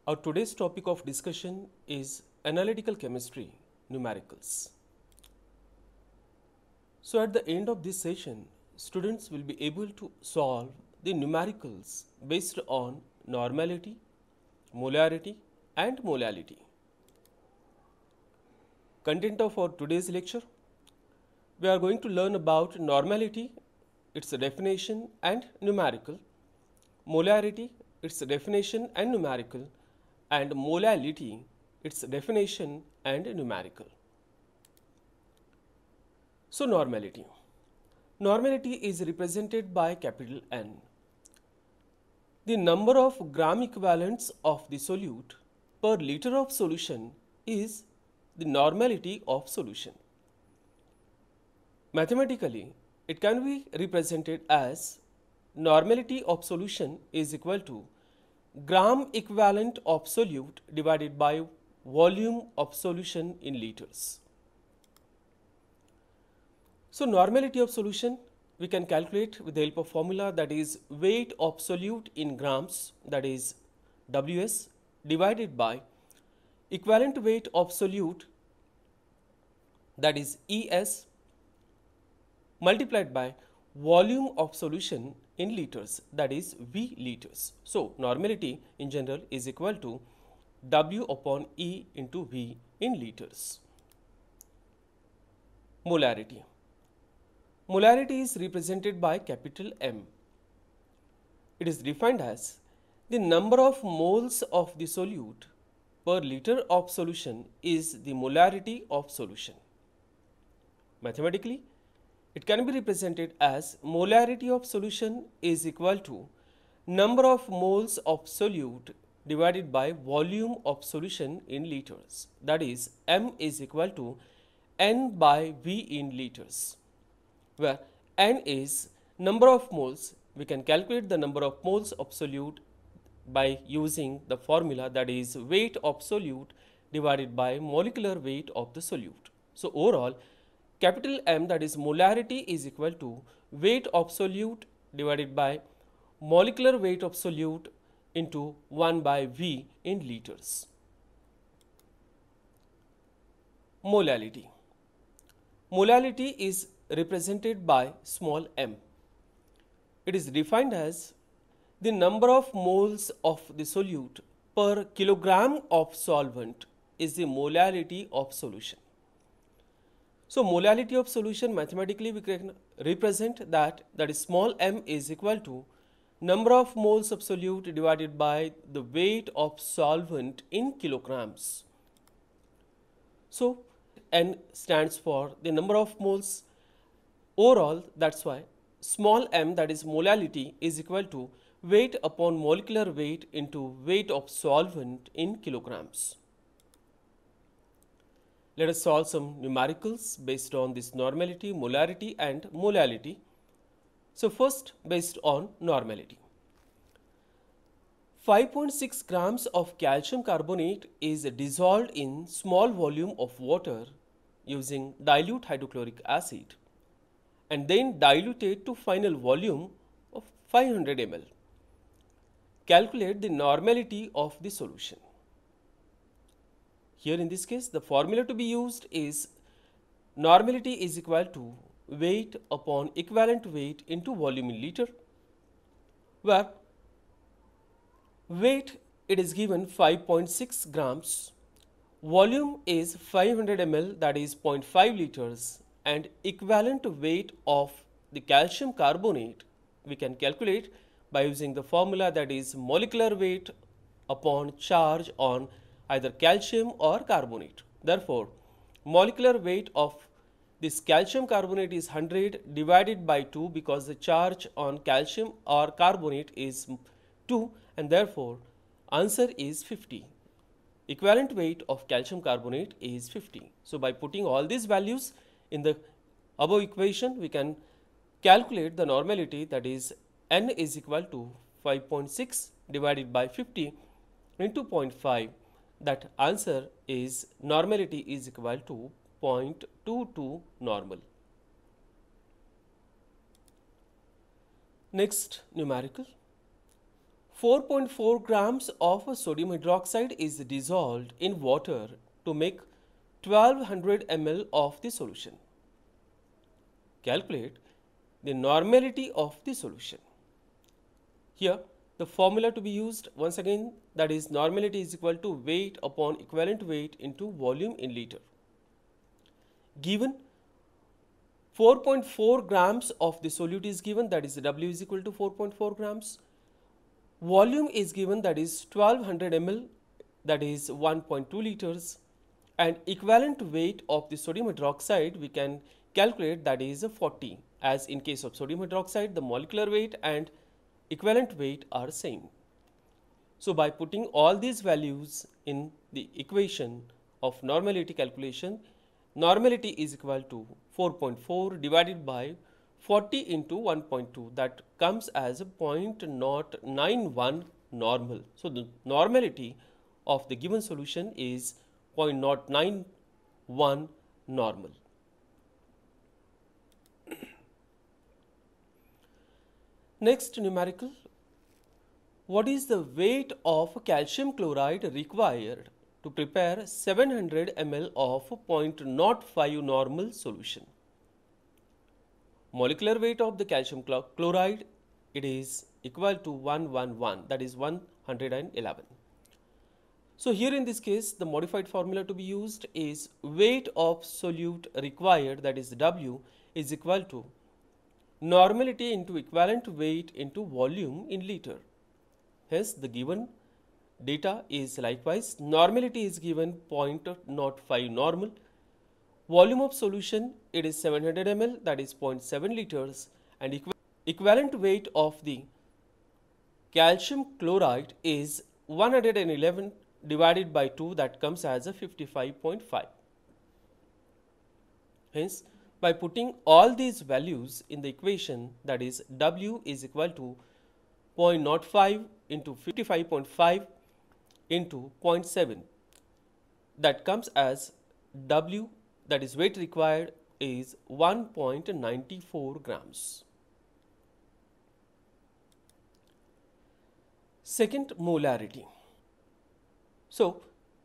Our today's topic of discussion is analytical chemistry, numericals. So at the end of this session, students will be able to solve the numericals based on normality, molarity and molality. Content of our today's lecture: we are going to learn about normality, its definition and numerical, molarity, its definition and numerical, and molality, its definition and numerical. So normality. Normality is represented by capital N. The number of gram equivalents of the solute per liter of solution is the normality of solution. Mathematically, it can be represented as normality of solution is equal to gram equivalent of solute divided by volume of solution in liters. So normality of solution we can calculate with the help of formula, that is weight of solute in grams, that is Ws, divided by equivalent weight of solute, that is Es, multiplied by volume of solution in liters, that is V liters. So normality in general is equal to W upon E into V in liters. Molarity. Molarity is represented by capital M. It is defined as the number of moles of the solute per liter of solution is the molarity of solution. Mathematically, it can be represented as molarity of solution is equal to number of moles of solute divided by volume of solution in liters, that is M is equal to N by V in liters, where N is number of moles. We can calculate the number of moles of solute by using the formula, that is weight of solute divided by molecular weight of the solute. So overall, capital M, that is molarity, is equal to weight of solute divided by molecular weight of solute into 1 by V in liters. Molality. Molality is represented by small m. It is defined as the number of moles of the solute per kilogram of solvent is the molality of solution. So molality of solution, mathematically we can represent that is small m is equal to number of moles of solute divided by the weight of solvent in kilograms. So N stands for the number of moles overall, that's why small m, that is molality, is equal to weight upon molecular weight into weight of solvent in kilograms. Let us solve some numericals based on this normality, molarity and molality. So first, based on normality. 5.6 grams of calcium carbonate is dissolved in small volume of water using dilute hydrochloric acid and then diluted to final volume of 500 ml. Calculate the normality of the solution. Here in this case, the formula to be used is normality is equal to weight upon equivalent weight into volume in liter, where weight it is given 5.6 grams, volume is 500 ml, that is 0.5 liters, and equivalent weight of the calcium carbonate we can calculate by using the formula, that is molecular weight upon charge on either calcium or carbonate. Therefore, molecular weight of this calcium carbonate is 100 divided by 2 because the charge on calcium or carbonate is 2, and therefore answer is 50. Equivalent weight of calcium carbonate is 50. So by putting all these values in the above equation, we can calculate the normality, that is N is equal to 5.6 divided by 50 into 0.5. That answer is normality is equal to 0.22 normal. Next numerical. 4.4 grams of sodium hydroxide is dissolved in water to make 1200 ml of the solution. Calculate the normality of the solution. Here, the formula to be used once again, that is normality is equal to weight upon equivalent weight into volume in liter. Given 4.4 grams of the solute is given, that is W is equal to 4.4 grams. Volume is given, that is 1200 ml, that is 1.2 liters. And equivalent weight of the sodium hydroxide we can calculate, that is 40. As in case of sodium hydroxide, the molecular weight and equivalent weight are same. So by putting all these values in the equation of normality calculation, normality is equal to 4.4 divided by 40 into 1.2, that comes as a 0.091 normal. So the normality of the given solution is 0.091 normal. Next numerical. What is the weight of calcium chloride required to prepare 700 ml of 0.05 normal solution? Molecular weight of the calcium chloride, it is equal to 111, that is 111. So here in this case, the modified formula to be used is weight of solute required, that is W, is equal to normality into equivalent weight into volume in liter. Hence the given data is likewise, normality is given 0.05 normal, volume of solution, it is 700 ml, that is 0.7 liters, and equivalent weight of the calcium chloride is 111 divided by 2, that comes as a 55.5. Hence, by putting all these values in the equation, that is W is equal to 0.05 into 55.5 into 0.7, that comes as W, that is weight required, is 1.94 grams. Second, molarity. So,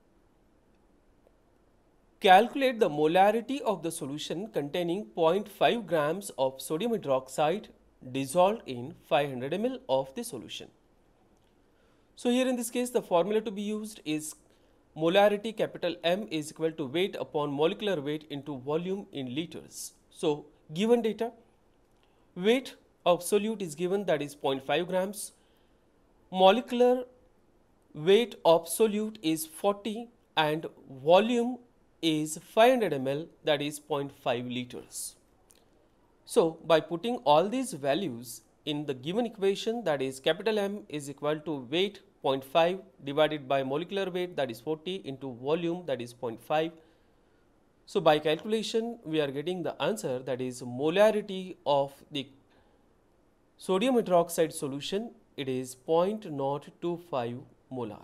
calculate the molarity of the solution containing 0.5 grams of sodium hydroxide dissolved in 500 ml of the solution. So here in this case, the formula to be used is molarity capital M is equal to weight upon molecular weight into volume in liters. So given data, weight of solute is given, that is 0.5 grams. Molecular weight of solute is 40 and volume is 500 ml, that is 0.5 liters. So by putting all these values in the given equation, that is capital M is equal to weight 0.5 divided by molecular weight, that is 40, into volume, that is 0.5. So by calculation we are getting the answer, that is molarity of the sodium hydroxide solution, it is 0.025 molar.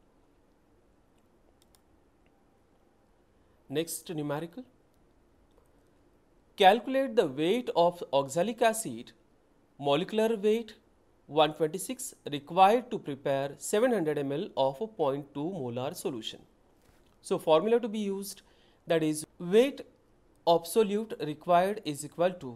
Next numerical. Calculate the weight of oxalic acid, molecular weight 126, required to prepare 700 ml of a 0.2 molar solution. So formula to be used, that is weight of solute required is equal to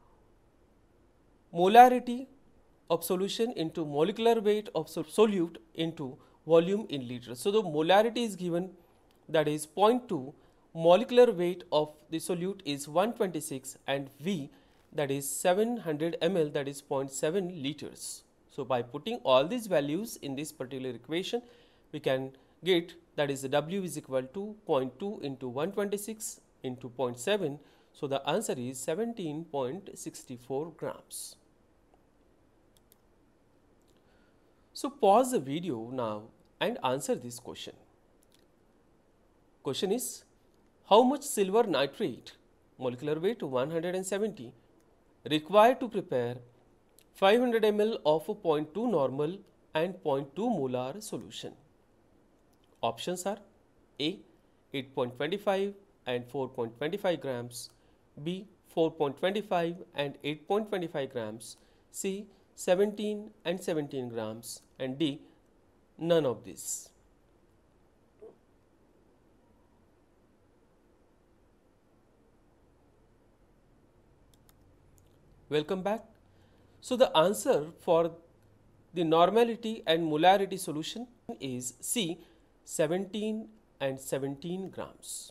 molarity of solution into molecular weight of solute into volume in liters. So the molarity is given, that is 0.2, molecular weight of the solute is 126, and V, that is 700 ml, that is 0.7 liters. So by putting all these values in this particular equation, we can get, that is W is equal to 0.2 into 126 into 0.7. So the answer is 17.64 grams. So pause the video now and answer this question. Question is, how much silver nitrate, molecular weight 170, required to prepare 500 ml of 0.2 normal and 0.2 molar solution? Options are A 8.25 and 4.25 grams, B 4.25 and 8.25 grams, C 17 and 17 grams, and D, none of this. Welcome back. So the answer for the normality and molarity solution is C, 17 and 17 grams.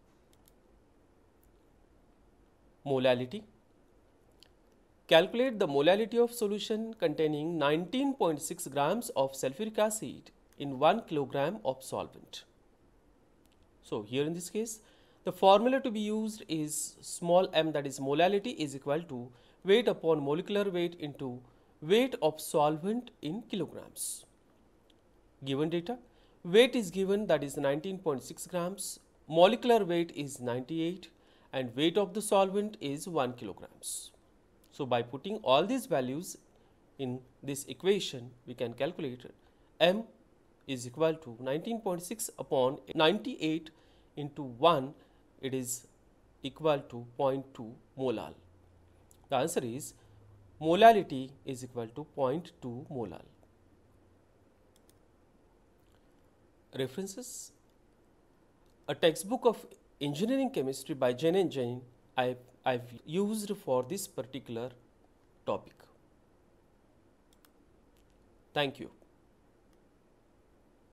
Molality. Calculate the molality of solution containing 19.6 grams of sulfuric acid in 1 kilogram of solvent. So here in this case, the formula to be used is small m, that is molality is equal to weight upon molecular weight into weight of solvent in kilograms. Given data, weight is given, that is 19.6 grams, molecular weight is 98, and weight of the solvent is 1 kilograms. So by putting all these values in this equation, we can calculate m is equal to 19.6 upon 98 into 1, it is equal to 0.2 molal. The answer is molality is equal to 0.2 molal. References: a textbook of engineering chemistry by Jain and Jain I've used for this particular topic. Thank you.